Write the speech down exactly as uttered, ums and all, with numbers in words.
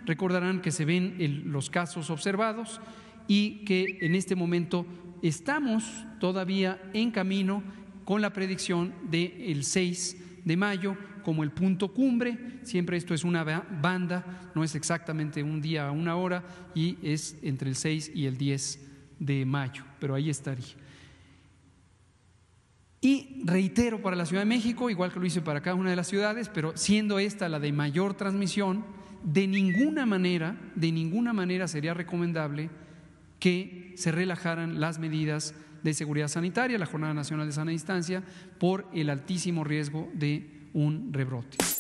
Recordarán que se ven el, los casos observados y que en este momento estamos todavía en camino con la predicción del seis de mayo como el punto cumbre. Siempre esto es una banda, no es exactamente un día a una hora, y es entre el seis y el diez de mayo, pero ahí estaría. Y reitero para la Ciudad de México, igual que lo hice para cada una de las ciudades, pero siendo esta la de mayor transmisión, de ninguna manera, de ninguna manera sería recomendable que se relajaran las medidas de seguridad sanitaria, la Jornada Nacional de Sana Distancia, por el altísimo riesgo de un rebrote.